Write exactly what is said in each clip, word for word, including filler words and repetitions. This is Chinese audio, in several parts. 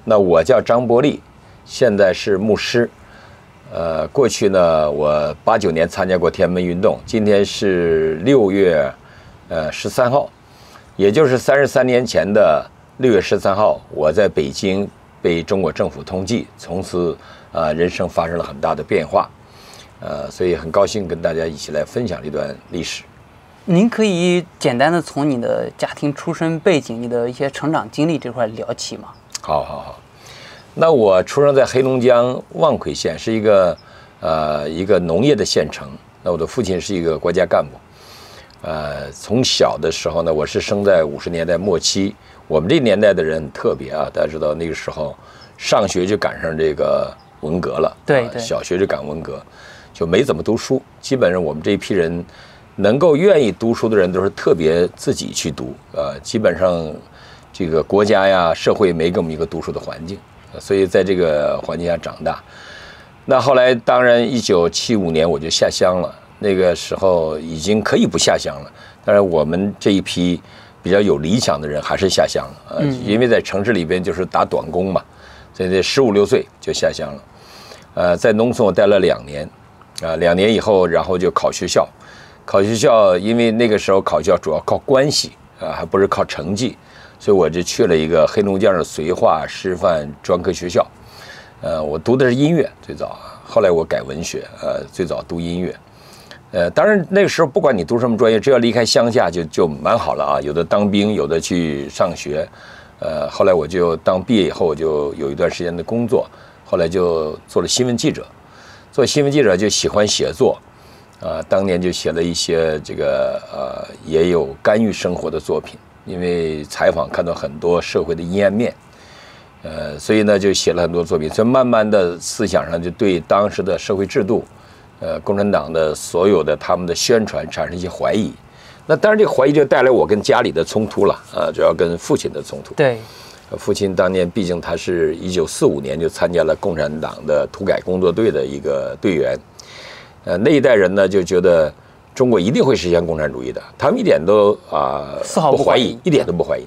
那我叫张伯利，现在是牧师。呃，过去呢，我八九年参加过天安门运动，今天是六月呃十三号，也就是三十三年前的六月十三号，我在北京被中国政府通缉，从此啊、呃、人生发生了很大的变化。呃，所以很高兴跟大家一起来分享这段历史。 您可以简单的从你的家庭出身背景、你的一些成长经历这块聊起吗？ 好，好，好。那我出生在黑龙江望奎县，是一个呃一个农业的县城。那我的父亲是一个国家干部。呃，从小的时候呢，我是生在五十年代末期。我们这年代的人很特别啊，大家知道那个时候上学就赶上这个文革了， 对对， 啊、小学就赶文革。就没怎么读书，基本上我们这一批人能够愿意读书的人都是特别自己去读，呃，基本上这个国家呀、社会没给我们一个读书的环境，所以在这个环境下长大。那后来当然一九七五年我就下乡了，那个时候已经可以不下乡了，当然我们这一批比较有理想的人还是下乡了，呃，因为在城市里边就是打短工嘛，所以这十五六岁就下乡了。呃，在农村我待了两年。啊，两年以后，然后就考学校，考学校，因为那个时候考学校主要靠关系啊，还不是靠成绩，所以我就去了一个黑龙江的绥化师范专科学校。呃，我读的是音乐，最早，后来我改文学，呃，最早读音乐。呃，当然那个时候不管你读什么专业，只要离开乡下就就蛮好了啊。有的当兵，有的去上学。呃，后来我就当毕业以后，我就有一段时间的工作，后来就做了新闻记者。做新闻记者就喜欢写作，啊、呃，当年就写了一些这个呃，也有干预生活的作品，因为采访看到很多社会的阴暗面，呃，所以呢就写了很多作品，所以慢慢的思想上就对当时的社会制度，呃，共产党的所有的他们的宣传产生一些怀疑。那当然这个怀疑就带来我跟家里的冲突了，啊、呃，主要跟父亲的冲突。 对。 父亲当年毕竟他是一九四五年就参加了共产党的土改工作队的一个队员，呃，那一代人呢就觉得中国一定会实现共产主义的，他们一点都啊、呃、不怀疑，一点都不怀疑。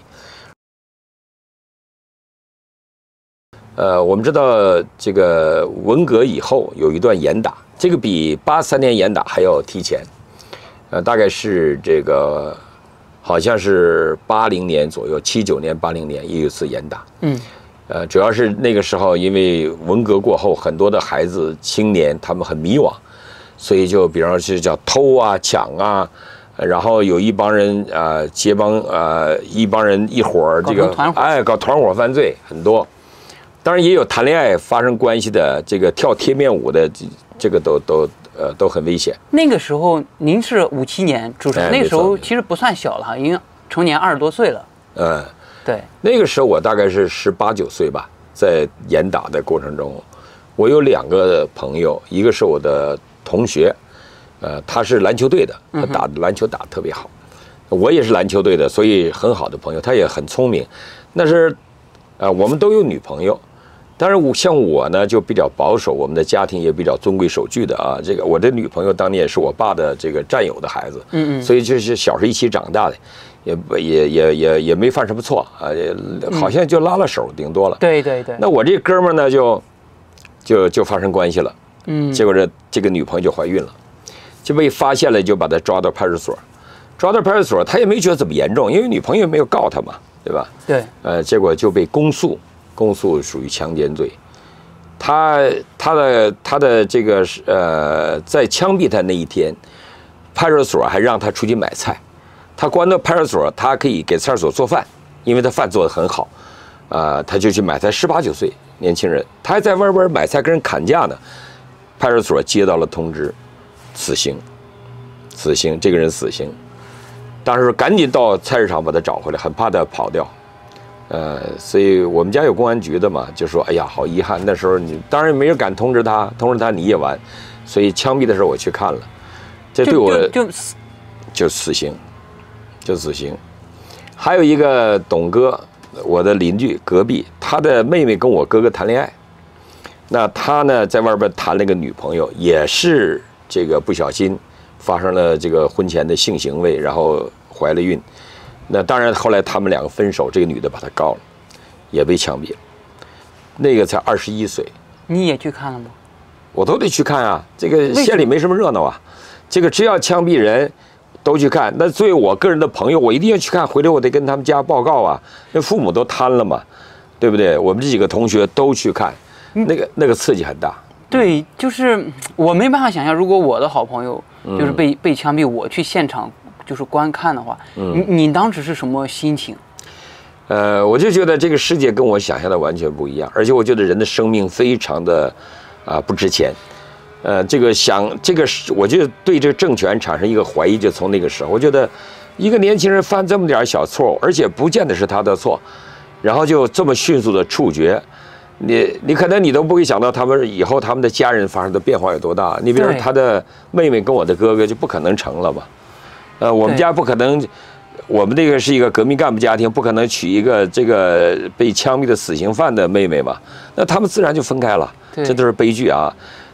呃，我们知道这个文革以后有一段严打，这个比八三年严打还要提前，呃，大概是这个。好像是八零年左右，七九年、八零年也有一次严打。嗯，呃，主要是那个时候，因为文革过后，很多的孩子、青年他们很迷惘，所以就比方说是叫偷啊、抢啊，然后有一帮人啊、呃，结帮啊、呃，一帮人一伙儿这个哎搞团伙犯罪很多。当然也有谈恋爱发生关系的，这个跳贴面舞的，这个都都。呃，都很危险。 那个时候您是五七年出生，哎、那个时候其实不算小了哈，已经成年二十多岁了。嗯，对。 那个时候我大概是十八九岁吧，在严打的过程中，我有两个朋友，一个是我的同学，呃，他是篮球队的，他打篮球打得特别好，嗯、我也是篮球队的，所以很好的朋友，他也很聪明。那是，呃，我们都有女朋友。当然，我像我呢就比较保守，我们的家庭也比较尊贵守矩的啊。这个我的女朋友当年也是我爸的这个战友的孩子，嗯嗯，所以就是小时候一起长大的，也也也也也没犯什么错啊，好像就拉了手，顶多了。 对对对。 那我这哥们儿呢就就就发生关系了，嗯，结果这这个女朋友就怀孕了，就被发现了，就把他抓到派出所，抓到派出所，他也没觉得怎么严重，因为女朋友没有告他嘛，对吧？ 对。 呃，结果就被公诉。公诉属于强奸罪，他他的他的这个呃，在枪毙他那一天，派出所还让他出去买菜，他关到派出所，他可以给派出所做饭，因为他饭做得很好，啊、呃，他就去买菜。十八九岁年轻人，他还在外边买菜跟人砍价呢，派出所接到了通知，死刑，死刑，这个人死刑，当时赶紧到菜市场把他找回来，很怕他跑掉。呃，所以我们家有公安局的嘛，就说，哎呀，好遗憾，那时候你当然没人敢通知他，通知他你也完，所以枪毙的时候我去看了，这对我就就就死刑，就死刑。还有一个董哥，我的邻居隔壁，他的妹妹跟我哥哥谈恋爱，那他呢在外边谈了个女朋友，也是这个不小心发生了这个婚前的性行为，然后怀了孕。那当然，后来他们两个分手，这个女的把他告了，也被枪毙了。 那个才二十一岁。 你也去看了吗？ 我都得去看啊，这个县里没什么热闹啊，这个只要枪毙人，都去看。那作为我个人的朋友，我一定要去看，回来我得跟他们家报告啊，那父母都瘫了嘛，对不对？我们这几个同学都去看，那个那个刺激很大。 对，就是我没办法想象，如果我的好朋友就是被、嗯、被枪毙，我去现场就是观看的话，嗯、你你当时是什么心情？ 呃，我就觉得这个世界跟我想象的完全不一样，而且我觉得人的生命非常的啊不值钱。呃，这个想这个是，我就对这个政权产生一个怀疑，就从那个时候，我觉得一个年轻人犯这么点小错误，而且不见得是他的错，然后就这么迅速的处决。你你可能你都不会想到他们以后他们的家人发生的变化有多大。你比如说他的妹妹跟我的哥哥就不可能成了吧？呃，我们家不可能，我们这个是一个革命干部家庭，不可能娶一个这个被枪毙的死刑犯的妹妹嘛？那他们自然就分开了，这都是悲剧啊。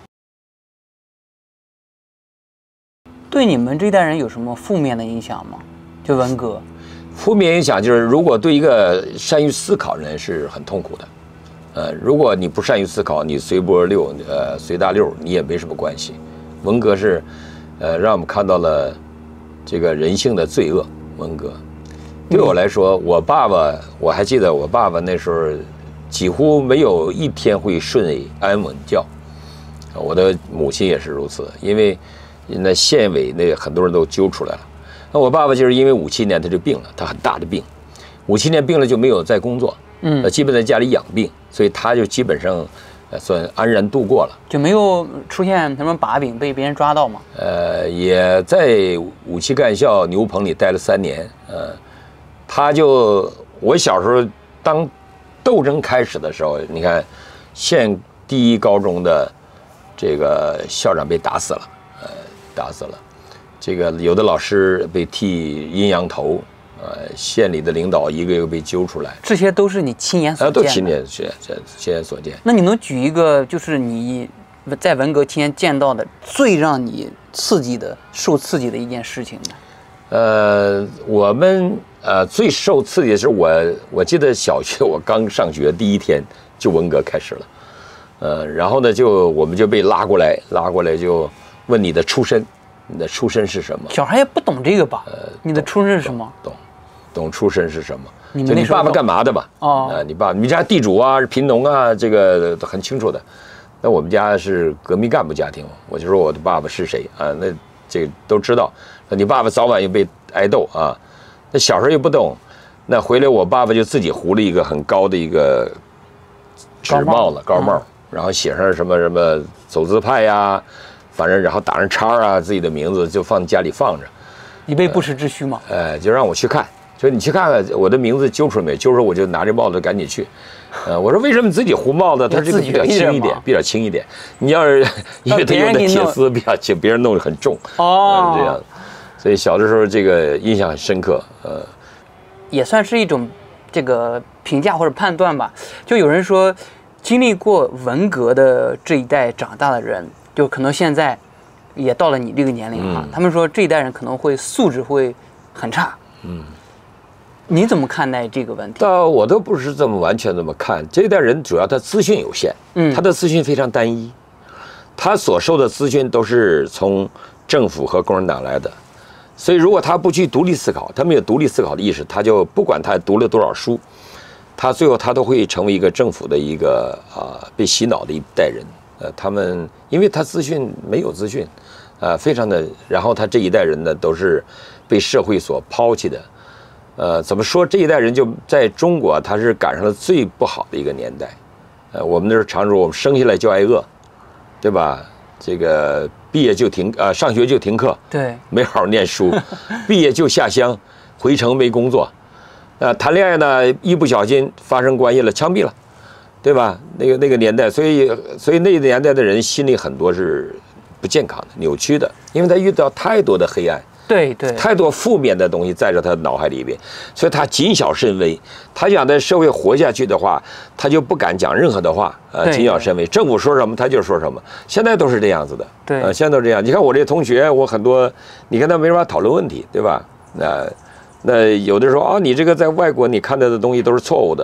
对你们这一代人有什么负面的影响吗？就文革， 负面影响就是，如果对一个善于思考的人是很痛苦的。呃，如果你不善于思考，你随波溜，呃，随大溜，你也没什么关系。文革是，呃，让我们看到了这个人性的罪恶。文革，对我来说，我爸爸，我还记得我爸爸那时候几乎没有一天会顺安稳觉。我的母亲也是如此，因为那县委那很多人都揪出来了。那我爸爸就是因为五七年他就病了，他很大的病，五七年病了就没有再工作。嗯，基本在家里养病，所以他就基本上，呃，算安然度过了， 就没有出现什么把柄被别人抓到吗？ 呃，也在武器干校牛棚里待了三年，呃，他就我小时候当斗争开始的时候，你看，县第一高中的这个校长被打死了，呃，打死了，这个有的老师被剃阴阳头。呃，县里的领导一个一个被揪出来， 这些都是你亲眼所见的。 啊，都亲眼亲亲眼所见。 那你能举一个，就是你在文革期间见到的最让你刺激的、受刺激的一件事情吗？ 呃，我们呃最受刺激的是我，我记得小学我刚上学第一天就文革开始了，呃，然后呢就我们就被拉过来，拉过来就问你的出身，你的出身是什么？ 小孩也不懂这个吧？呃，你的出身是什么？ 懂。懂出身是什么？ 你就你爸爸干嘛的吧？哦，啊，你爸，你家地主啊，贫农啊，这个很清楚的。那我们家是革命干部家庭，我就说我的爸爸是谁啊？那这个都知道。那你爸爸早晚又被挨斗啊。那小时候又不懂，那回来我爸爸就自己糊了一个很高的一个纸帽子，高帽，然后写上什么什么走资派呀，反正然后打上叉啊，自己的名字就放家里放着。 以备不时之需嘛。 呃，就让我去看。说你去看看我的名字揪出来没？揪出来我就拿着帽子赶紧去。呃，我说为什么你自己糊帽子？它这个比较轻一点，比较轻一点。你要是因为它用的铁丝比较轻，别人弄得很重。哦、呃，这样。所以小的时候这个印象很深刻。呃， 也算是一种这个评价或者判断吧。就有人说，经历过文革的这一代长大的人，就可能现在也到了你这个年龄啊。嗯、他们说这一代人可能会素质会很差。嗯。你怎么看待这个问题？ 倒我都不是这么完全这么看。这一代人主要他资讯有限，嗯，他的资讯非常单一，他所受的资讯都是从政府和共产党来的，所以如果他不去独立思考，他没有独立思考的意识，他就不管他读了多少书，他最后他都会成为一个政府的一个啊、呃、被洗脑的一代人。呃，他们因为他资讯没有资讯，啊、呃，非常的，然后他这一代人呢都是被社会所抛弃的。呃，怎么说？这一代人就在中国，他是赶上了最不好的一个年代。呃，我们那时候常说，我们生下来就挨饿，对吧？这个毕业就停，呃，上学就停课， 对， 没好好念书，毕业就下乡，回城没工作。呃，谈恋爱呢，一不小心发生关系了，枪毙了，对吧？那个那个年代，所以所以那个年代的人心里很多是不健康的、扭曲的，因为他遇到太多的黑暗。 对对， 太多负面的东西在着他脑海里边，所以他谨小慎微。他想在社会活下去的话，他就不敢讲任何的话，呃，谨小慎微。政府说什么他就说什么，现在都是这样子的。 对， 呃，现在都是这样。你看我这同学，我很多，你跟他没法讨论问题，对吧？那、呃、那有的时候啊，你这个在外国你看到的东西都是错误的，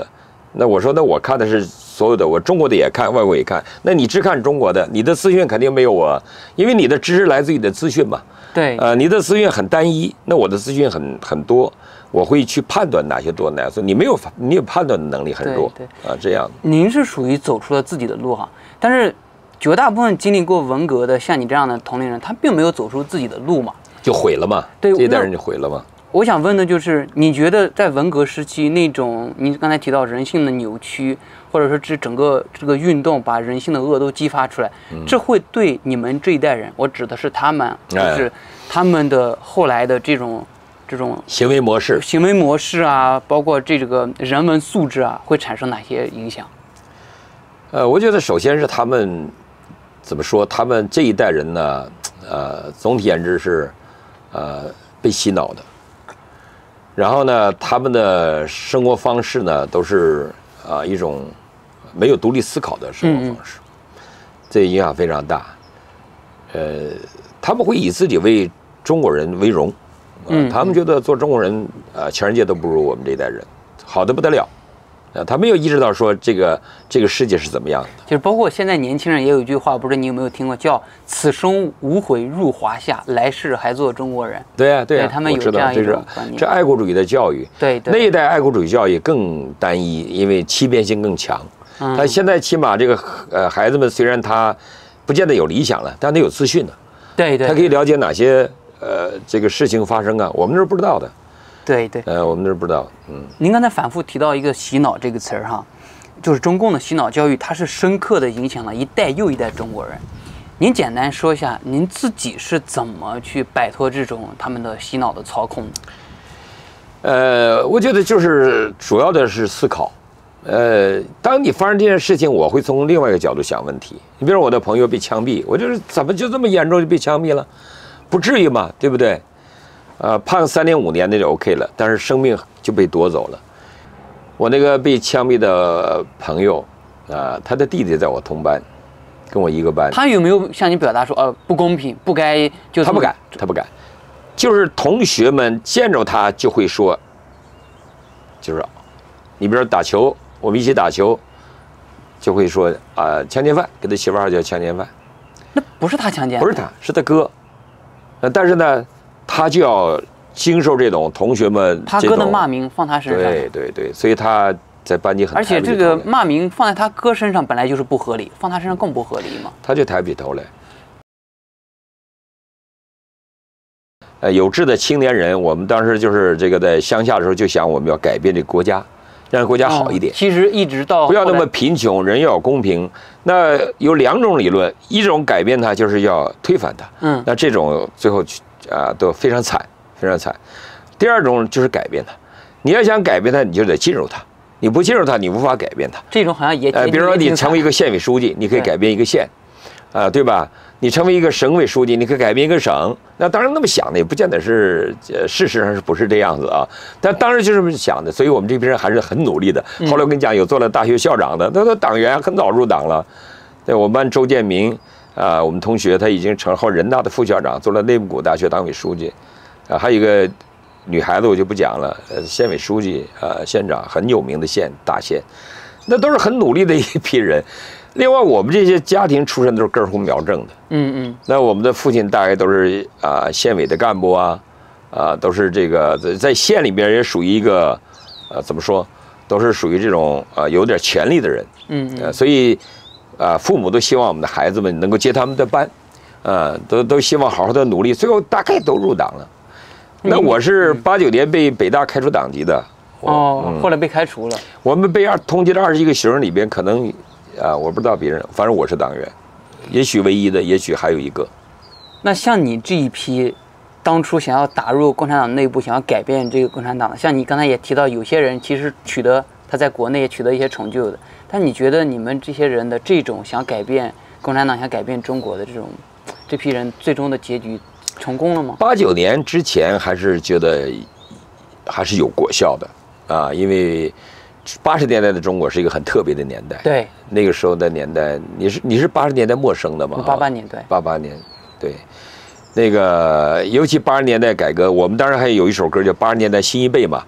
那我说，那我看的是所有的，我中国的也看，外国也看。那你只看中国的，你的资讯肯定没有我，因为你的知识来自于你的资讯嘛。 对。 呃，你的资讯很单一，那我的资讯很很多，我会去判断哪些多哪些少。你没有，你有判断的能力很弱。 对对啊，这样。 您是属于走出了自己的路哈，但是绝大部分经历过文革的像你这样的同龄人，他并没有走出自己的路嘛， 就毁了嘛。 对， 这一代人就毁了嘛。 我想问的就是，你觉得在文革时期那种，您刚才提到人性的扭曲，或者说这整个这个运动把人性的恶都激发出来，嗯、这会对你们这一代人，我指的是他们，就是他们的后来的这种这种行为模式、 行为模式啊，包括这个人文素质啊，会产生哪些影响？ 呃，我觉得首先是他们怎么说，他们这一代人呢，呃，总体言之是，呃，被洗脑的。然后呢，他们的生活方式呢，都是啊、呃、一种没有独立思考的生活方式，嗯、这影响非常大。呃，他们会以自己为中国人为荣，呃、嗯，他们觉得做中国人啊、呃，全世界都不如我们这一代人，好的不得了。啊，他没有意识到说这个这个世界是怎么样的。 就是包括现在年轻人也有一句话，不知道你有没有听过，叫“此生无悔入华夏，来世还做中国人”。 对呀、啊，对呀、啊， 他们有这样一种观念。 这爱国主义的教育， 对对。 那一代爱国主义教育更单一，因为欺骗性更强。嗯。他现在起码这个呃孩子们虽然他不见得有理想了，但他有资讯了。 对对。 他可以了解哪些呃这个事情发生啊，我们那是不知道的。 对对， 呃，我们那是不知道。嗯， 您刚才反复提到一个“洗脑”这个词儿哈，就是中共的洗脑教育，它是深刻的影响了一代又一代中国人。您简单说一下，您自己是怎么去摆脱这种他们的洗脑的操控的？ 呃，我觉得就是主要的是思考。呃，当你发生这件事情，我会从另外一个角度想问题。你比如我的朋友被枪毙，我就是怎么就这么严重就被枪毙了？不至于嘛，对不对？呃，判三年五年那就 OK 了，但是生命就被夺走了。我那个被枪毙的朋友，啊、呃，他的弟弟在我同班，跟我一个班。 他有没有向你表达说，呃，不公平，不该就？ 他不敢，他不敢。就是同学们见着他就会说，就是，你比如说打球，我们一起打球，就会说啊、呃，强奸犯，给他媳妇儿叫强奸犯。 那不是他强奸， 不是他，是他哥。呃，但是呢。他就要经受这种同学们他哥的骂名放他身上， 对对对，所以他在班级很而且这个骂名放在他哥身上本来就是不合理，放他身上更不合理嘛。 他就抬不起头来。呃，有志的青年人，我们当时就是这个在乡下的时候就想，我们要改变这个国家，让国家好一点。 哦、其实一直到不要那么贫穷，人要公平。那有两种理论，一种改变它就是要推翻它，嗯，那这种最后去。啊，都非常惨，非常惨。第二种就是改变它，你要想改变它，你就得进入它，你不进入它，你无法改变它。 这种好像也呃，比如说你成为一个县委书记，你可以改变一个县，啊、呃，对吧？你成为一个省委书记，你可以改变一个省。那当然那么想的也不见得是，呃，事实上是不是这样子啊？但当时就这么想的，所以我们这批人还是很努力的。后来我跟你讲，有做了大学校长的，他的党员很早入党了。对我们班周建明。啊、呃，我们同学他已经成后人大的副校长，做了内蒙古大学党委书记，啊、呃，还有一个女孩子我就不讲了，呃，县委书记，呃，县长，很有名的县大县，那都是很努力的一批人。另外，我们这些家庭出身都是根红苗正的，嗯嗯，那我们的父亲大概都是啊、呃、县委的干部啊，啊、呃，都是这个在在县里边也属于一个，呃，怎么说，都是属于这种啊、呃、有点权力的人，嗯嗯、呃，所以。啊，父母都希望我们的孩子们能够接他们的班，啊，都都希望好好的努力，最后大概都入党了。那我是八九年被北大开除党籍的， 哦，嗯、后来被开除了。 我们被二通缉的二十一个学生里边，可能啊，我不知道别人，反正我是党员，也许唯一的，也许还有一个。 那像你这一批，当初想要打入共产党内部，想要改变这个共产党的，像你刚才也提到，有些人其实取得他在国内也取得一些成就的。但你觉得你们这些人的这种想改变共产党、想改变中国的这种这批人，最终的结局成功了吗？ 八九年之前还是觉得还是有果效的啊，因为八十年代的中国是一个很特别的年代。 对， 那个时候的年代，你是你是八十年代末生的吗？ 八八年对， 八八年对。那个尤其八十年代改革，我们当然还有一首歌叫《八十年代新一辈》嘛。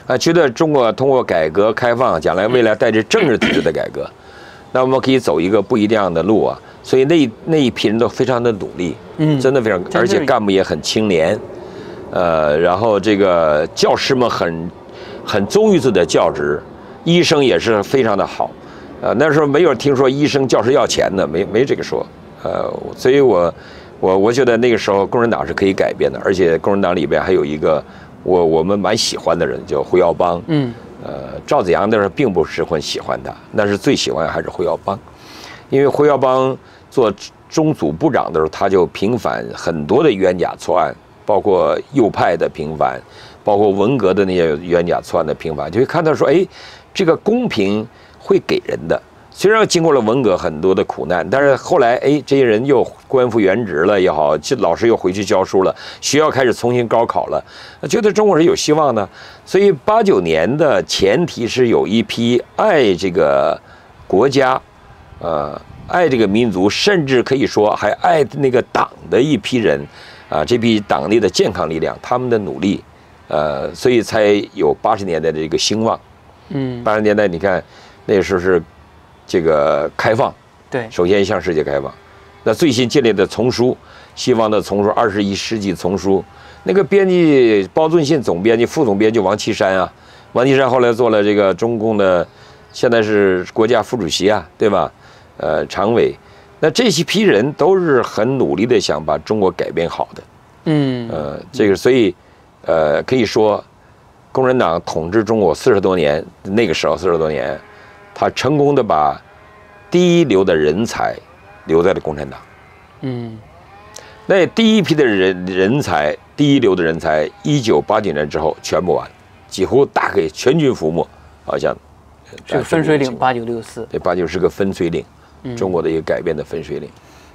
啊，觉得中国通过改革开放，将来未来带着政治体制的改革，那我们可以走一个不一样的路啊。所以那那一批人都非常的努力，嗯，真的非常，而且干部也很清廉，呃，然后这个教师们很很忠于自己的教职，医生也是非常的好，呃，那时候没有听说医生教师要钱的，没没这个说，呃，所以我我我觉得那个时候共产党是可以改变的，而且共产党里边还有一个我我们蛮喜欢的人叫胡耀邦，嗯，呃，赵子阳那时候并不是很喜欢他，但是最喜欢还是胡耀邦，因为胡耀邦做中组部长的时候，他就平反很多的冤假错案，包括右派的平反，包括文革的那些冤假错案的平反，就会看到说，哎，这个公平会给人的。虽然经过了文革很多的苦难，但是后来，哎，这些人又官复原职了也好，老师又回去教书了，学校开始重新高考了，觉得中国是有希望的。所以八九年的前提是有一批爱这个国家，呃。爱这个民族，甚至可以说还爱那个党的一批人，啊，这批党内的健康力量，他们的努力，呃，所以才有八十年代的这个兴旺。嗯，八十年代你看，那时候是这个开放， 对， 首先向世界开放。那最新建立的丛书，西方的丛书，二十一世纪丛书，那个编辑包遵信总编辑、副总编辑王岐山啊，王岐山后来做了这个中共的，现在是国家副主席啊，对吧？呃，常委，那这些批人都是很努力的想把中国改变好的，嗯，呃，这个所以，呃，可以说，共产党统治中国四十多年，那个时候四十多年，他成功的把第一流的人才留在了共产党，嗯，那第一批的人人才，第一流的人才，一九八九年之后全部完，几乎大概全军覆没，好像是分水岭，八九六四， 对，八九是个分水岭。中国的一个改变的分水岭。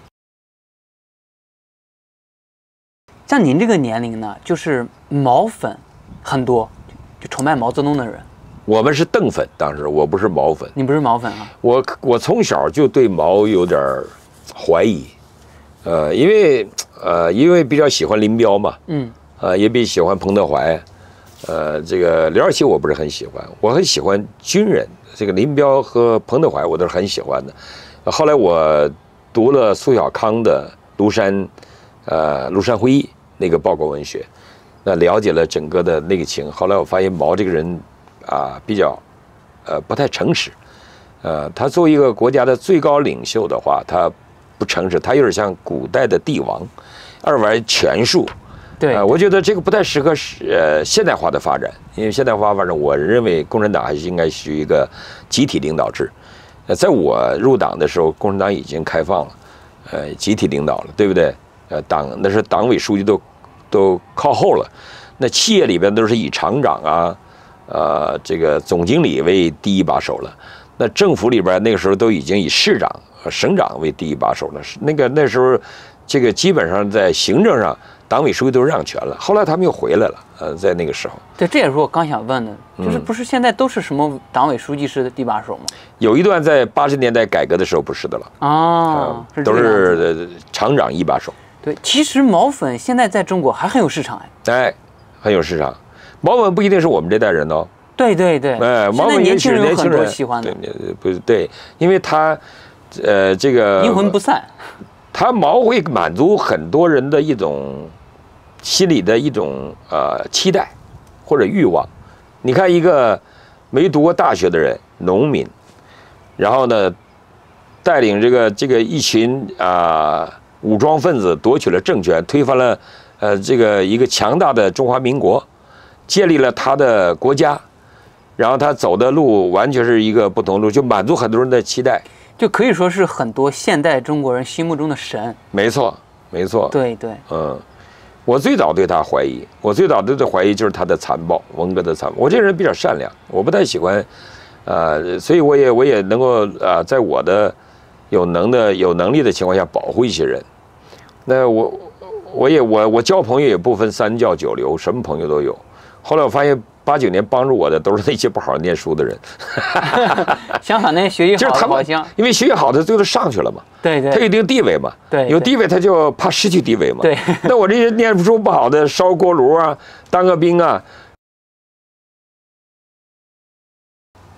像您这个年龄呢，就是毛粉很多，就崇拜毛泽东的人。 我们是邓粉，当时我不是毛粉。 你不是毛粉啊？ 我我从小就对毛有点怀疑，呃，因为呃，因为比较喜欢林彪嘛，嗯，呃，也比较喜欢彭德怀，呃，这个刘少奇我不是很喜欢，我很喜欢军人，这个林彪和彭德怀我都是很喜欢的。后来我读了苏小康的《庐山》，呃，《庐山会议》那个报告文学，那了解了整个的那个情。后来我发现毛这个人啊，比较呃不太诚实，呃，他作为一个国家的最高领袖的话，他不诚实，他有点像古代的帝王，二玩权术。 对， 呃，我觉得这个不太适合呃现代化的发展，因为现代化发展，我认为共产党还是应该是一个集体领导制。在我入党的时候，共产党已经开放了，呃，集体领导了，对不对？呃，党那是党委书记都都靠后了，那企业里边都是以厂长啊，呃，这个总经理为第一把手了。那政府里边那个时候都已经以市长、省长为第一把手了。那个那时候，这个基本上在行政上，党委书记都让权了。后来他们又回来了，呃，在那个时候。 对，这也是我刚想问的，就是不是现在都是什么党委书记是第一把手吗？ 有一段在八十年代改革的时候不是的了啊， 呃、都是厂长一把手。 对，其实毛粉现在在中国还很有市场哎， 哎，很有市场。毛粉不一定是我们这代人哦。 对对对， 哎，毛粉年轻人有很多喜欢的， 对，不是对，因为他，呃，这个阴魂不散， 他毛会满足很多人的一种心里的一种呃期待或者欲望。你看一个没读过大学的人，农民，然后呢，带领这个这个一群啊、呃、武装分子夺取了政权，推翻了呃这个一个强大的中华民国，建立了他的国家。然后他走的路完全是一个不同路，就满足很多人的期待， 就可以说是很多现代中国人心目中的神。 没错，没错。 对对， 嗯，我最早对他怀疑，我最早对他怀疑就是他的残暴，文革的残暴。我这个人比较善良，我不太喜欢，呃，所以我也我也能够啊、呃，在我的有能的有能力的情况下保护一些人。那我我也我我交朋友也不分三教九流，什么朋友都有。后来我发现。八九年帮助我的都是那些不好好念书的人， 相反，那些学习好的好像， 因为学习好的最后上去了嘛， 对对， 他有一定地位嘛， 对， 有地位他就怕失去地位嘛， 对。 那我这些念书不好的，烧锅炉啊，当个兵啊，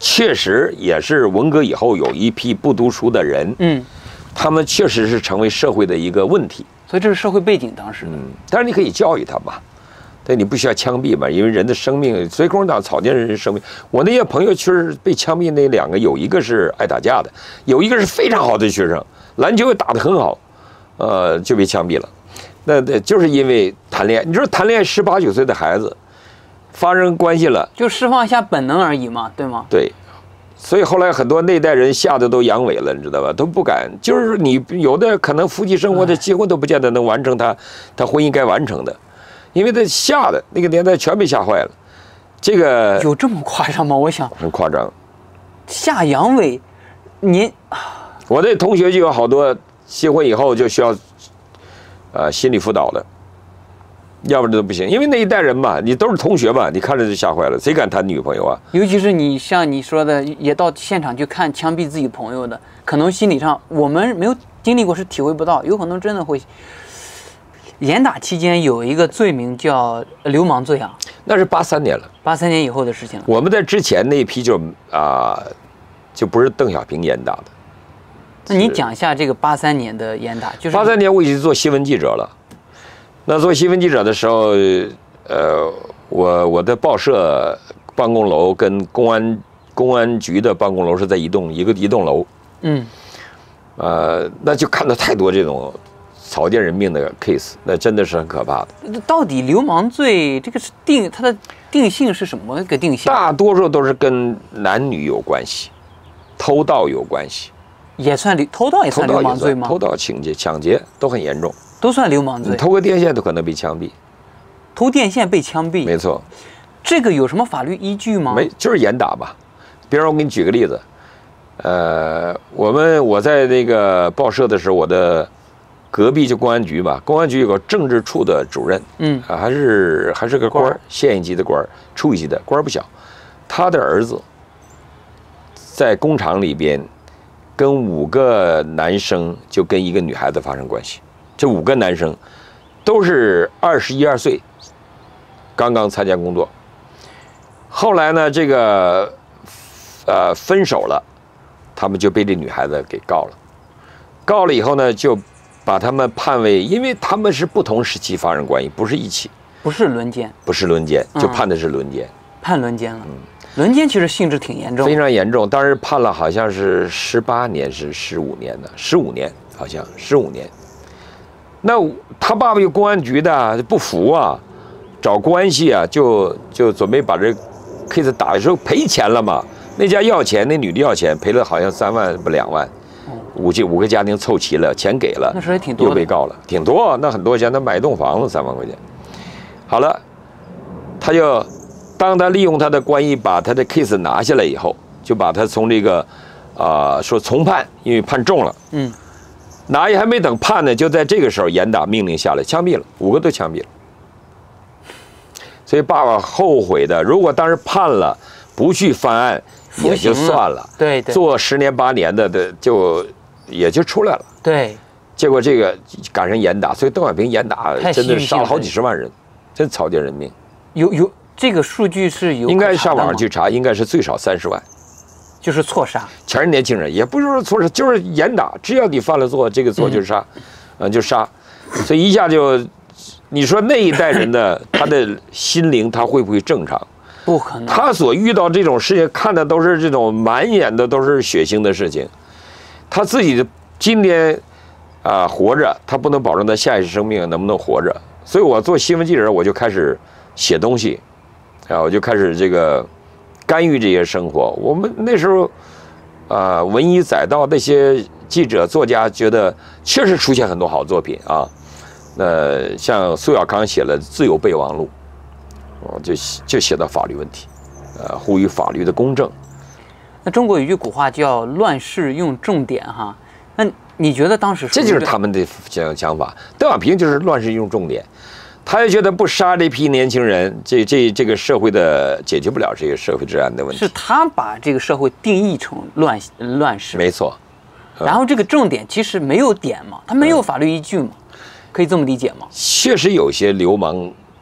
确实也是文革以后有一批不读书的人， 嗯， 他们确实是成为社会的一个问题。 所以这是社会背景当时的。 嗯，当然你可以教育他嘛，但你不需要枪毙嘛，因为人的生命，所以共产党草菅人的生命。我那些朋友确实被枪毙，那两个有一个是爱打架的，有一个是非常好的学生，篮球也打得很好，呃，就被枪毙了。那那就是因为谈恋爱，你说谈恋爱十八九岁的孩子发生关系了， 就释放一下本能而已嘛，对吗？ 对。所以后来很多那代人吓得都阳痿了，你知道吧？都不敢，就是你有的可能夫妻生活的结婚都不见得能完成他他婚姻该完成的，因为他吓的那个年代全被吓坏了。这个有这么夸张吗？我想很夸张， 吓阳痿，您我的同学就有好多结婚以后就需要呃心理辅导的，要不然都不行，因为那一代人嘛，你都是同学嘛，你看着就吓坏了，谁敢谈女朋友啊？ 尤其是你像你说的，也到现场去看枪毙自己朋友的，可能心理上我们没有经历过，是体会不到，有可能真的会。严打期间有一个罪名叫流氓罪啊， 那是八三年了， 八三年以后的事情了。 我们在之前那一批就啊、呃，就不是邓小平严打的。 那你讲一下这个八三年的严打，就是八三年我已经做新闻记者了。那做新闻记者的时候，呃，我我的报社办公楼跟公安公安局的办公楼是在一栋一个一栋楼， 嗯， 呃，那就看到太多这种草菅人命的 case， 那真的是很可怕的。 到底流氓罪这个是定它的定性是什么一个定性？ 大多数都是跟男女有关系，偷盗有关系， 也算流偷盗也算流氓罪吗？ 偷盗、情节、抢劫都很严重。 都算流氓罪， 你偷个电线都可能被枪毙， 偷电线被枪毙， 没错。 这个有什么法律依据吗？ 没，就是严打吧。比如我给你举个例子，呃，我们我在那个报社的时候，我的隔壁就公安局嘛，公安局有个政治处的主任， 嗯， 啊，还是还是个官儿，县一级的官儿，处一级的官儿不小。他的儿子在工厂里边跟五个男生就跟一个女孩子发生关系。这五个男生都是二十一二岁，刚刚参加工作。后来呢，这个呃分手了，他们就被这女孩子给告了。告了以后呢，就把他们判为，因为他们是不同时期发生关系，不是一起， 不是轮奸， 不是轮奸，就判的是轮奸， 判轮奸了。嗯，轮奸其实性质挺严重， 非常严重。当时判了好像是十八年，是十五年的，十五年好像十五年。那他爸爸有公安局的，不服啊，找关系啊，就就准备把这 case 打的时候赔钱了嘛。那家要钱，那女的要钱，赔了好像三万不两万，五五个家庭凑齐了，钱给了， 那时候也挺多， 又被告了，挺多，那很多钱，他买一栋房子三万块钱。好了，他就当他利用他的关系把他的 case 拿下来以后，就把他从这个啊、呃、说从判，因为判重了， 嗯。 拿也还没等判呢，就在这个时候严打命令下来，枪毙了，五个都枪毙了。所以爸爸后悔的，如果当时判了，不去翻案也就算了， 对对， 做十年八年的的就也就出来了。 对， 结果这个赶上严打，所以邓小平严打真的杀了好几十万人，真草菅人命。 有有这个数据是有， 应该上网上去查，应该是最少三十万。 就是错杀， 全是年轻人，也不是说错杀，就是严打，只要你犯了错，这个错就杀，嗯、呃，就杀，所以一下就，你说那一代人的他的心灵他会不会正常？ 不可能。 他所遇到这种事情，看的都是这种满眼的都是血腥的事情，他自己今天啊、呃、活着，他不能保证他下一世生命能不能活着，所以我做新闻记者，我就开始写东西，啊，我就开始这个。干预这些生活，我们那时候，啊、呃，文以载道，那些记者作家觉得确实出现很多好作品啊。那像苏小康写了《自由备忘录》，哦，就就写到法律问题，呃，呼吁法律的公正。 那中国有句古话叫“乱世用重典”哈，那你觉得当时这就是他们的讲讲法？邓小平就是乱世用重典。他也觉得不杀这批年轻人，这这这个社会的解决不了这个社会治安的问题。 是他把这个社会定义成乱乱世， 没错。 嗯、然后这个重点其实没有点嘛，他没有法律依据嘛，嗯、可以这么理解吗？ 确实有些流氓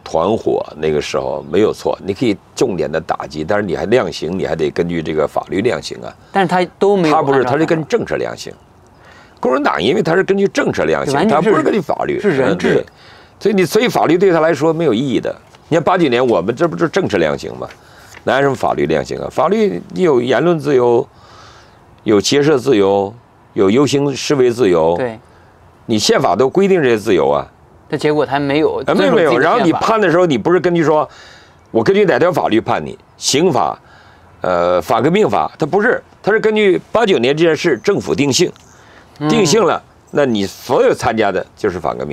团伙那个时候没有错，你可以重点的打击，但是你还量刑，你还得根据这个法律量刑啊。 但是他都没有， 他不是，他是跟政治量刑。共产党因为他是根据政治量刑，他不是根据法律， 是人治， 所以你所以法律对他来说没有意义的。你看八九年我们这不是政治量刑吗？哪有什么法律量刑啊？法律你有言论自由，有结社自由，有游行示威自由， 对， 你宪法都规定这些自由啊。 这结果他没有， 没有没有。然后你判的时候，你不是根据说，我根据哪条法律判你？刑法，呃，法革命法，它不是，它是根据八九年这件事政府定性。定性了，那你所有参加的就是反革命。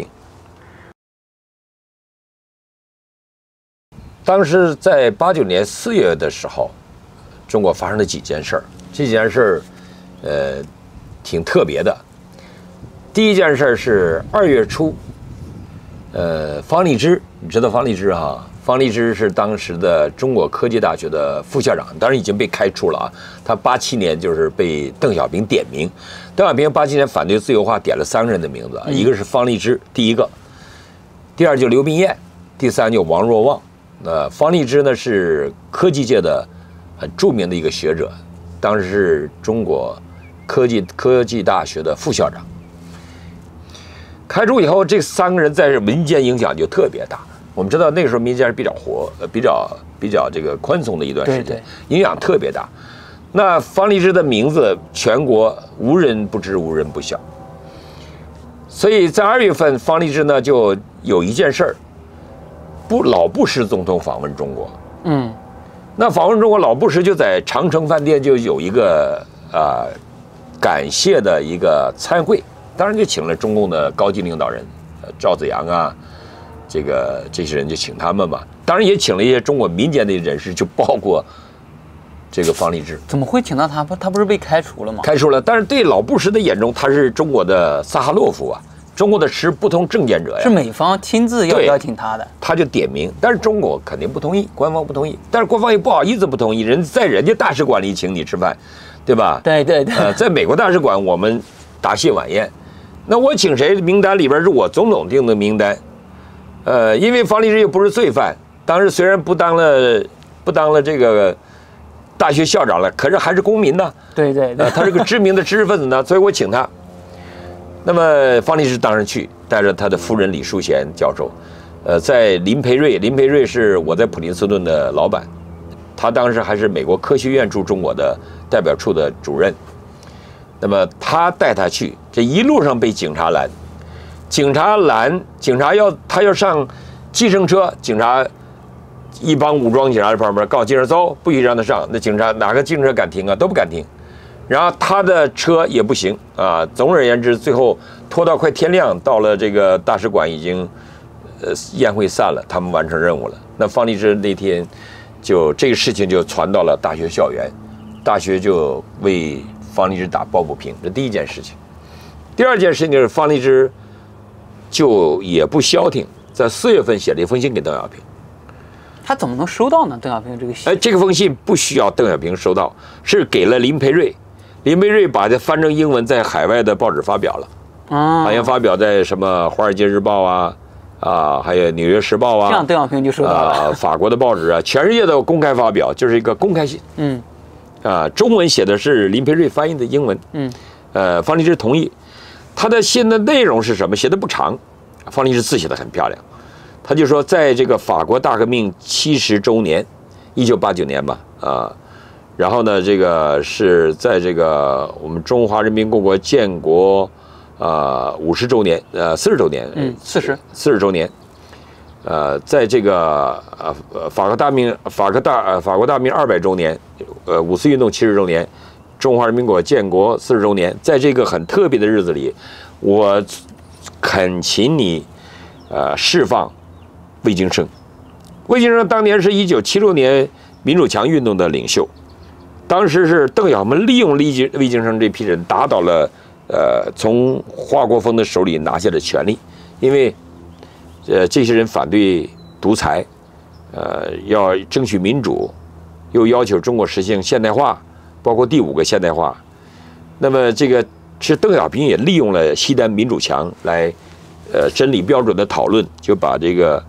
当时在八九年四月的时候，中国发生了几件事儿，这几件事儿，呃，挺特别的。第一件事是二月初，呃，方励之，你知道方励之哈？方励之是当时的中国科技大学的副校长，当然已经被开除了啊。他八七年就是被邓小平点名，邓小平八七年反对自由化，点了三个人的名字，一个是方励之，第一个；第二就刘宾彦，第三就王若望。呃，方励之呢是科技界的很著名的一个学者，当时是中国科技科技大学的副校长。开除以后，这三个人在民间影响就特别大。我们知道那个时候民间是比较活，呃，比较比较这个宽松的一段时间， 对对， 影响特别大。那方励之的名字，全国无人不知，无人不晓。所以在二月份，方励之呢就有一件事儿，不，老布什总统访问中国， 嗯， 那访问中国，老布什就在长城饭店就有一个啊、呃、感谢的一个参会，当然就请了中共的高级领导人，呃，赵紫阳啊。这个这些人就请他们嘛，当然也请了一些中国民间的人士，就包括这个方励之。 怎么会请到他？不，他不是被开除了吗？ 开除了，但是对老布什的眼中，他是中国的萨哈洛夫啊，中国的持不同政见者呀。 是美方亲自要邀请他的， 他就点名，但是中国肯定不同意，官方不同意，但是官方也不好意思不同意，人在人家大使馆里请你吃饭，对吧？ 对对对。 呃，在美国大使馆我们答谢晚宴，那我请谁？名单里边是我总统定的名单。呃，因为方励之又不是罪犯，当时虽然不当了不当了这个大学校长了，可是还是公民呢。 对对对、 呃，他是个知名的知识分子呢，所以我请他。那么方励之当然去，带着他的夫人李淑贤教授，呃，在林培瑞，林培瑞是我在普林斯顿的老板，他当时还是美国科学院驻中国的代表处的主任。那么他带他去，这一路上被警察拦。警察拦，警察要他要上计程车，警察一帮武装警察在旁边告警察走，不许让他上。那警察哪个计程车敢停啊？都不敢停。然后他的车也不行啊。总而言之，最后拖到快天亮，到了这个大使馆已经，呃，宴会散了，他们完成任务了。那方励之那天就这个事情就传到了大学校园，大学就为方励之打抱不平，这第一件事情。第二件事情就是方励之。就也不消停，在四月份写了一封信给邓小平。 他怎么能收到呢？邓小平这个信？ 哎，这个封信不需要邓小平收到，是给了林培瑞。林培瑞把它翻成英文，在海外的报纸发表了，啊，好像发表在什么《华尔街日报》啊，啊，还有《纽约时报》啊。 这样邓小平就收到了。 啊，法国的报纸啊，全世界都公开发表，就是一个公开信。 嗯。 啊，中文写的是林培瑞翻译的英文。 嗯。 呃，方励之同意。他的信的内容是什么？写的不长，方励之字写的很漂亮。他就说，在这个法国大革命七十周年，一九八九年吧，啊，然后呢，这个是在这个我们中华人民共和国建国啊五十周年，呃四十周年， 嗯，四十四十周年，呃，在这个呃法国大命法国大呃法国大命二百周年，呃五四运动七十周年。中华人民共和国建国四十周年，在这个很特别的日子里，我恳请你，呃，释放魏京生。魏京生当年是一九七六年民主墙运动的领袖，当时是邓小平利用魏京魏京生这批人，打倒了呃从华国锋的手里拿下的权力，因为呃这些人反对独裁，呃要争取民主，又要求中国实行现代化。包括第五个现代化，那么这个其实邓小平也利用了西单民主墙来，呃，真理标准的讨论，就把这个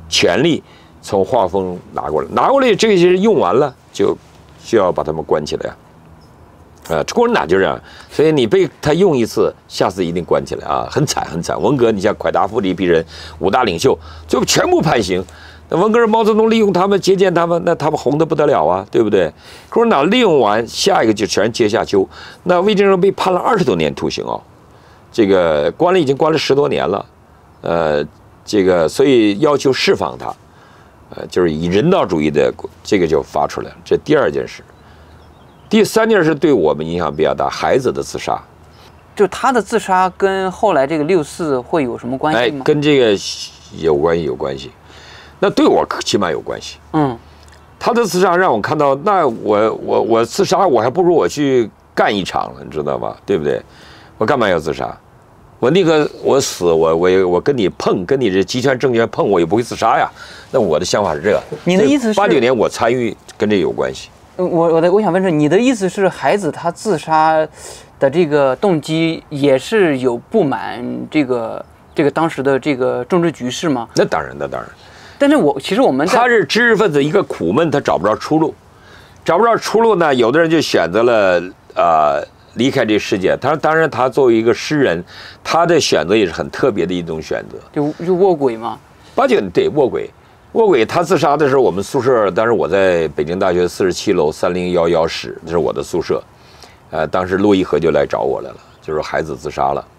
权力从华丰拿过来，拿过来这些人用完了，就需要把他们关起来啊。呃，共产党就这样，所以你被他用一次，下次一定关起来啊，很惨很惨。文革，你像蒯达夫这一批人，五大领袖，最后全部判刑。那文革毛泽东利用他们，接见他们，那他们红得不得了啊，对不对？共产党利用完，下一个就全阶下囚。那魏征祺被判了二十多年徒刑哦，这个关了已经关了十多年了，呃，这个所以要求释放他，呃，就是以人道主义的这个就发出来了。这第二件事。第三件事对我们影响比较大，孩子的自杀， 就他的自杀跟后来这个六四会有什么关系吗？ 哎，跟这个有关系，有关系。那对我起码有关系。 嗯， 他的自杀让我看到，那我我我自杀，我还不如我去干一场了，你知道吧？对不对？我干嘛要自杀？我那个我死，我我我跟你碰，跟你这集权政权碰，我也不会自杀呀。那我的想法是这个。 你的意思是八九年我参与跟这有关系。 我我的我想问是，你的意思是孩子他自杀的这个动机也是有不满这个这个当时的这个政治局势吗？ 那当然，那当然。 但是我其实我们他是知识分子，一个苦闷，他找不着出路，找不着出路呢，有的人就选择了呃离开这世界。他当然，他作为一个诗人，他的选择也是很特别的一种选择， 就就卧轨吗？ 八九对卧轨。卧轨，他自杀的时候，我们宿舍，当时我在北京大学四十七楼三零幺幺室，那是我的宿舍。呃，当时骆一和就来找我来了，就说孩子自杀了，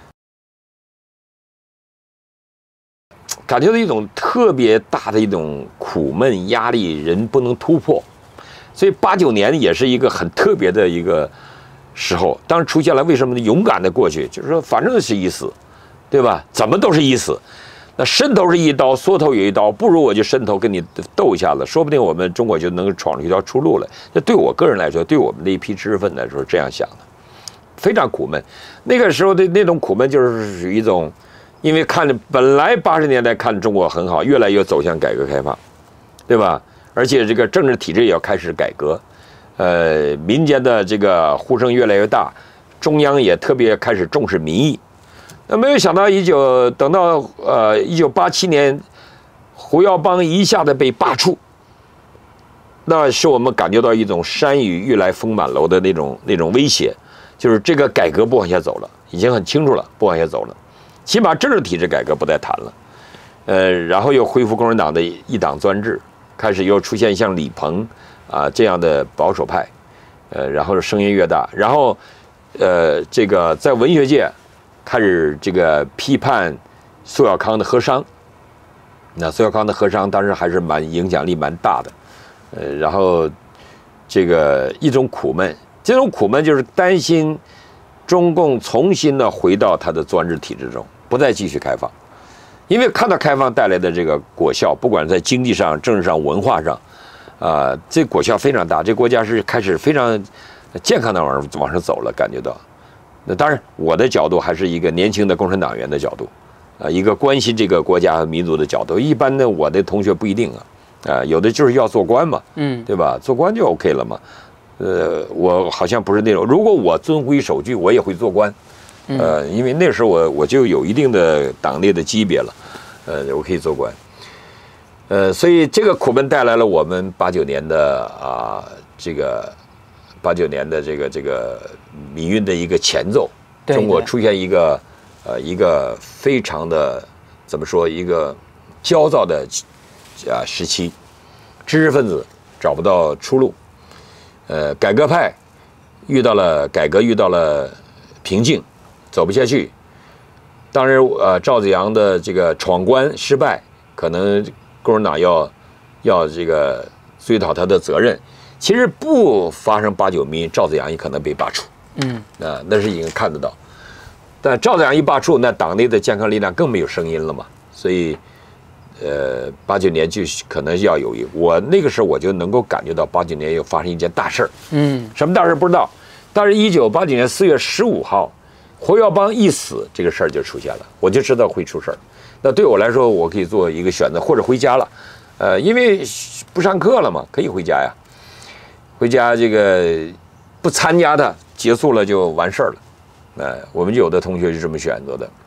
感觉到一种特别大的一种苦闷、压力，人不能突破。所以八九年也是一个很特别的一个时候。当时出现了，为什么呢？勇敢的过去，就是说反正是一死，对吧？怎么都是一死。那伸头是一刀，缩头有一刀，不如我就伸头跟你斗一下子，说不定我们中国就能闯出一条出路来。这对我个人来说，对我们那一批知识分子来说是这样想的，非常苦闷。那个时候的那种苦闷，就是属于一种，因为看着本来八十年代看中国很好，越来越走向改革开放，对吧？而且这个政治体制也要开始改革，呃，民间的这个呼声越来越大，中央也特别开始重视民意。那没有想到，一九等到呃一九八七年，胡耀邦一下子被罢黜，那使我们感觉到一种山雨欲来风满楼的那种那种威胁，就是这个改革不往下走了，已经很清楚了，不往下走了，起码政治体制改革不再谈了，呃，然后又恢复共产党的一党专制，开始又出现像李鹏啊这样的保守派，呃，然后声音越大，然后呃这个在文学界。开始这个批判苏小康的和商，那苏小康的和商当时还是蛮影响力蛮大的，呃，然后这个一种苦闷，这种苦闷就是担心中共重新的回到它的专制体制中，不再继续开放，因为看到开放带来的这个果效，不管在经济上、政治上、文化上，啊、呃，这果效非常大，这国家是开始非常健康的往上往上走了，感觉到。那当然，我的角度还是一个年轻的共产党员的角度，啊，一个关心这个国家和民族的角度。一般的我的同学不一定啊，啊，有的就是要做官嘛，嗯，对吧？做官就 OK 了嘛。呃，我好像不是那种，如果我遵规守矩，我也会做官，呃，因为那时候我我就有一定的党内的级别了，呃，我可以做官。呃，所以这个苦闷带来了我们八九年的啊，这个。八九年的这个这个民运的一个前奏，中国出现一个呃一个非常的怎么说一个焦躁的啊时期，知识分子找不到出路，呃，改革派遇到了改革遇到了瓶颈，走不下去。当然，呃，赵子阳的这个闯关失败，可能共产党要要这个追讨他的责任。其实不发生八九民运，赵子阳也可能被罢黜。嗯，啊，那是已经看得到。但赵子阳一罢黜，那党内的健康力量更没有声音了嘛。所以，呃，八九年就可能要有一，我那个时候我就能够感觉到八九年又发生一件大事儿。嗯，什么大事不知道，但是一九八九年四月十五号，胡耀邦一死，这个事儿就出现了，我就知道会出事儿。那对我来说，我可以做一个选择，或者回家了。呃，因为不上课了嘛，可以回家呀。回家这个不参加它，结束了就完事儿了。呃，我们有的同学是这么选择的。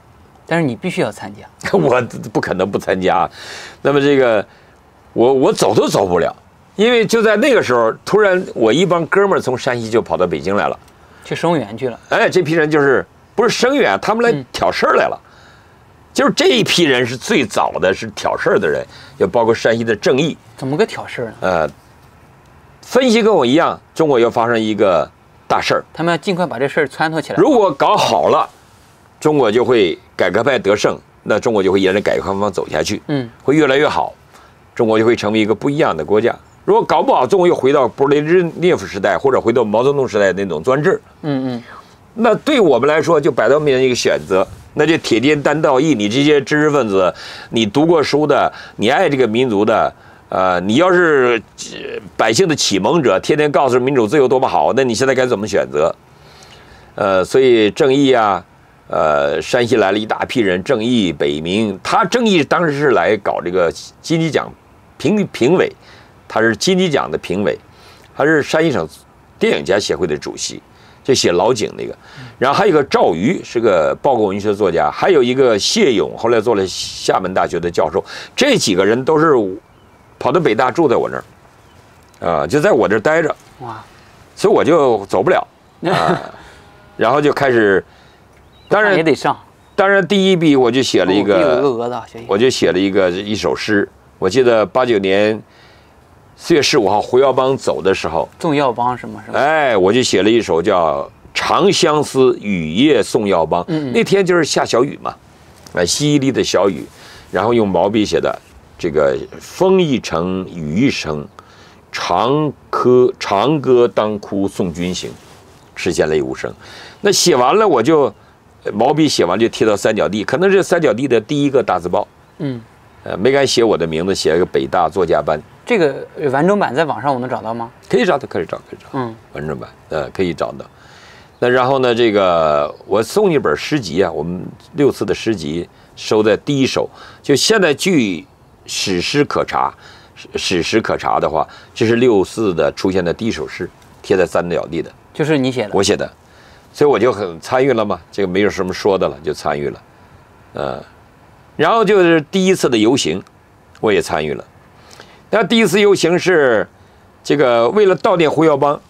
但是你必须要参加。 我不可能不参加。那么这个，我我走都走不了，因为就在那个时候，突然我一帮哥们儿从山西就跑到北京来了， 去声援去了。 哎，这批人就是不是声援，他们来挑事儿来了。嗯，就是这一批人是最早的是挑事儿的人，也包括山西的正义。 怎么个挑事儿呢？ 呃，分析跟我一样，中国要发生一个大事儿， 他们要尽快把这事儿撺掇起来。 如果搞好了，中国就会改革派得胜，那中国就会沿着改革开放走下去，嗯，会越来越好，中国就会成为一个不一样的国家。如果搞不好，中国又回到勃列日涅夫时代，或者回到毛泽东时代那种专制，嗯嗯，那对我们来说就摆到面前一个选择。那就铁肩担道义，你这些知识分子，你读过书的，你爱这个民族的，呃，你要是百姓的启蒙者，天天告诉民主自由多么好，那你现在该怎么选择？呃，所以正义啊，呃，山西来了一大批人，正义、北明，他正义当时是来搞这个金鸡奖评评委，他是金鸡奖的评委，他是山西省电影家协会的主席。就写老井那个，然后还有一个赵瑜，是个报告文学作家，还有一个谢勇，后来做了厦门大学的教授。这几个人都是跑到北大，住在我那儿，啊，就在我这儿待着。哇，所以我就走不了啊。然后就开始，当然也得上。 当然，第一笔我就写了一个， 有个蛾子， 我就写了一个一首诗。我记得八九年四月十五号胡耀邦走的时候， 送耀邦什么什么， 哎，我就写了一首叫《长相思，雨夜送耀邦》。嗯，那天就是下小雨嘛，啊，淅沥的小雨，然后用毛笔写的，这个风一程，雨一程，长歌长歌当哭送君行，实现泪无声。那写完了，我就毛笔写完就贴到三角地，可能是三角地的第一个大字报。嗯，呃，没敢写我的名字，写了个北大作家班。 这个完整版在网上我能找到吗？ 可以找到，可以找，可以找。嗯，完整版，呃，可以找到。那然后呢，这个我送一本诗集啊，我们六四的诗集收在第一手。就现在据史实可查，史实可查的话，这是六四的出现的第一首诗，贴在三角地的。 就是你写的？ 我写的，所以我就很参与了嘛，这个没有什么说的了，就参与了。呃，然后就是第一次的游行，我也参与了。那第一次游行是这个为了悼念胡耀邦，